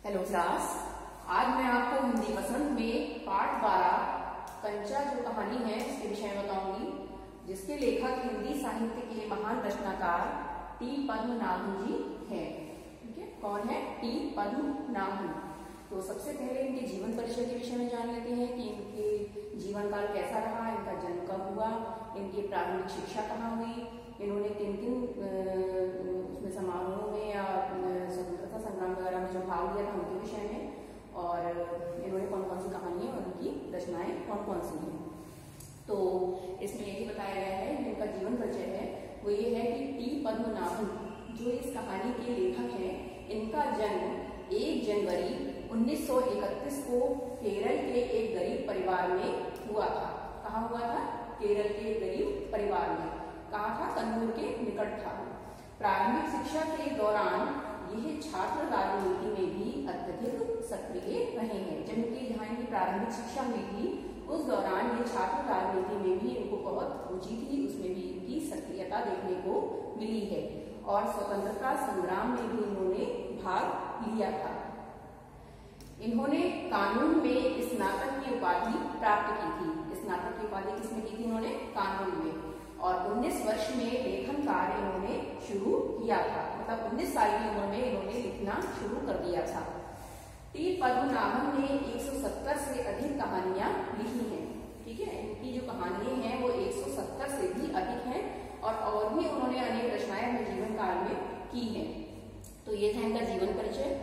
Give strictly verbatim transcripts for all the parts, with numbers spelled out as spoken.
Hello class, आज मैं आपको हिंदी वसंत में पाठ बारह कंचा जो कहानी है इसके विषय में बताऊंगी, जिसके लेखक हिंदी साहित्य के महान रचनाकार टी पद्मनाभन जी हैं। ठीक है, कौन है? टी पद्मनाभन। तो सबसे पहले इनके जीवन परिचय के विषय में जान लेते हैं कि इनके जीवन काल कैसा रहा, इनका जन्म कब हुआ, इनकी प्रारंभिक शिक्षा कहाँ हुई, इन्होंने किन किन उसमें समारोहों में या स्वतंत्रता संग्राम वगैरह में जो भाग लिया था उनके विषय में, और इन्होंने कौन कौन सी कहानियां और उनकी रचनाएं कौन कौन सी हैं। तो इसमें यही बताया गया है, इनका जीवन परिचय है वो ये है कि टी पद्मनाभन जो इस कहानी के लेखक हैं, इनका जन्म एक जनवरी उन्नीस सौ इकतीस को केरल के एक गरीब परिवार में हुआ था। कहाँ हुआ था? केरल के एक गरीब परिवार में। कहाँ था? कन्नूर के निकट था। प्रारंभिक शिक्षा के दौरान यह छात्र राजनीति में भी अत्यधिक सक्रिय रहे हैं। जब इनकी जहाँ इनकी प्रारंभिक शिक्षा हुई थी उस दौरान ये छात्र राजनीति में भी इनको बहुत रुचि थी, उसमें भी इनकी सक्रियता देखने को मिली है, और स्वतंत्रता संग्राम में भी इन्होंने भाग लिया था। इन्होंने कानून में स्नातक की उपाधि प्राप्त की थी। स्नातक की उपाधि किसमें की थी? इन्होंने कानून में। और उन्नीस वर्ष में लेखन कार्य इन्होंने शुरू किया था, मतलब उन्नीस साल की उम्र में इन्होंने लिखना शुरू कर दिया था। टी पद्मनाभन ने एक सौ सत्तर से अधिक कहानियां लिखी हैं। ठीक है, इनकी जो कहानियां हैं वो एक सौ सत्तर से भी अधिक हैं, और और भी उन्होंने अनेक रचनाएं अपने जीवन काल में की हैं। तो ये था इनका जीवन परिचय।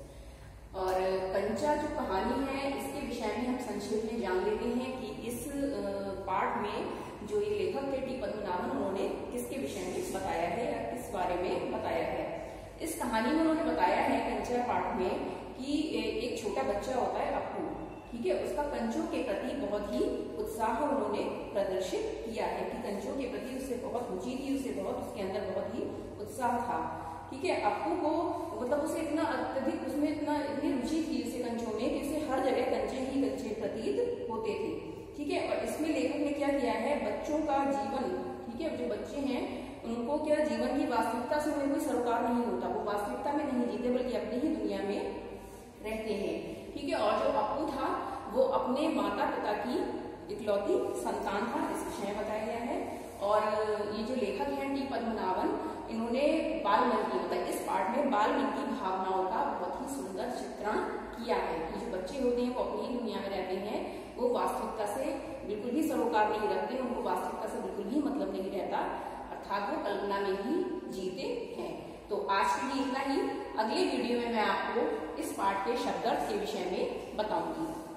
और कंचा जो कहानी है इसके विषय में हम संक्षेप में जान लेते हैं कि इस पाठ में जो ये लेखक थे टी पद्मनाभन, उन्होंने किसके विषय में बताया है या किस बारे में बताया है। इस कहानी में उन्होंने बताया है कंचा पाठ में कि एक छोटा बच्चा होता है अप्पू। ठीक है, उसका कंचों के प्रति बहुत ही उत्साह उन्होंने प्रदर्शित किया है कि कंचों के प्रति उससे बहुत रुचि थी, उससे बहुत उसके अंदर बहुत ही उत्साह था। ठीक है, अप्पू को मतलब उसे इतना अत्यधिक उसमें इतना इतनी रुचि थी उसे कंचों में कि उसे हर जगह कंचे ही कंचे प्रतीत होते थे। ठीक है, और इसमें लेखक ने क्या किया है, बच्चों का जीवन, ठीक है, जो बच्चे हैं उनको क्या जीवन की वास्तविकता से उन्हें कोई सरोकार नहीं होता, वो वास्तविकता में नहीं जीते बल्कि अपनी ही दुनिया में रहते हैं। ठीक है, और जो अप्पू था वो अपने माता पिता की इकलौती संतान था, इस विषय में बताया गया है। और ये जो लेखक हैं टी पद्मनाभन, इन्होंने बाल मन की मतलब इस पाठ में बाल मन की भावनाओं का बहुत ही सुंदर चित्रण किया है कि जो बच्चे होते हैं वो अपनी ही दुनिया में रहते हैं, वो वास्तविकता से बिल्कुल भी सरोकार नहीं रखते, उनको वास्तविकता से बिल्कुल भी मतलब नहीं रहता, अर्थात वो कल्पना में ही जीते हैं। तो आज के लिए इतना ही। अगले वीडियो में मैं आपको इस पाठ के शब्दार्थ के विषय में बताऊंगी।